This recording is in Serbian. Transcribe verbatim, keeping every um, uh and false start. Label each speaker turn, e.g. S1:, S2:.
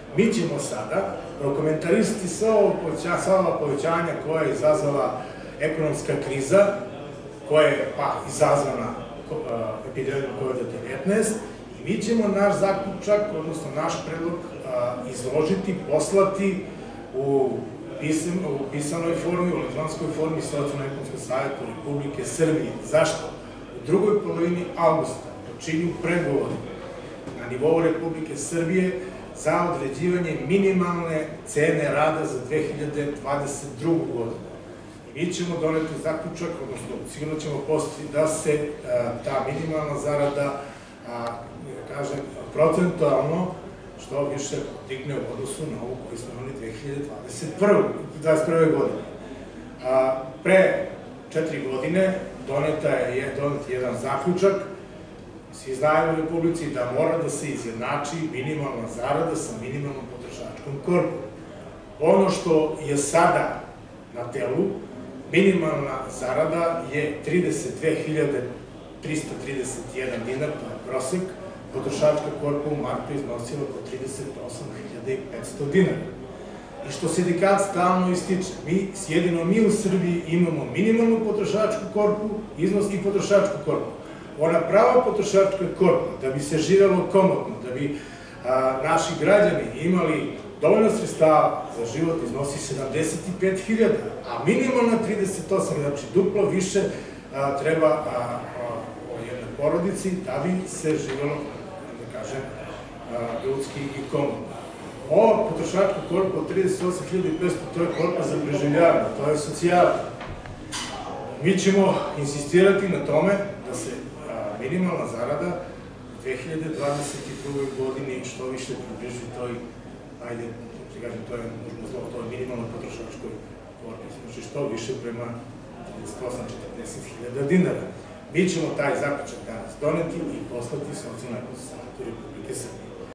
S1: Mi ćemo sada prokomentarisati sva ova povećanja koja je izazvala ekonomska kriza, koja je pa izazvana epidemijom kovid devetnaest, i mi ćemo naš zaključak, odnosno naš predlog izložiti, poslati u pisanoj formi, u elektronskoj formi Socijalno-ekonomskog saveta Republike Srbije. Zašto? U drugoj polovini avgusta počinju pregovori na nivou Republike Srbije za određivanje minimalne cene rada za dve hiljade dvadeset drugu. godinu. I mi ćemo doneti zaključak, odnosno sigurno ćemo postaviti da se ta minimalna zarada, kažem, procentualno što više digne u odnosu na ovu koju smo imali dve hiljade dvadeset prve. godine. Pre četiri godine donet je jedan zaključak, svi znaju u Republici, da mora da se izjednači minimalna zarada sa minimalnom potrošačkom korpom. Ono što je sada na telu, minimalna zarada je trideset dve hiljade trista trideset jedan dinar, to je prosek, potrošačka korpa u martu iznosila oko trideset osam hiljada petsto dinara. I što sindikat stalno ističe, jedino mi u Srbiji imamo minimalnu potrošačku korpu, iznos i potrošačku korpu. Ona prava potrošačka korpa, da bi se živelo komotno, da bi naši građani imali dovoljno sredstava za život, iznosi sedamdeset pet hiljada, a minimalna trideset osam, znači duplo više treba o jednoj porodici da bi se živelo, da kažem, ljudski i komotno. Ova potrošačka korpa od trideset osam hiljada petsto, to je korpa za preživljavanje, to je socijala. Mi ćemo insistirati na tome da se minimalna zarada u dve hiljade dvadeset drugoj. godini što više približi toj, ajde, da kažem, to je nužno zlo, to je minimalno potrošačkoj korpi, znači što više prema trideset osam do četrdeset hiljada dinara. Mi ćemo taj zaključak danas doneti i poslati Socijalno-ekonomskom savetu Republike Srbije.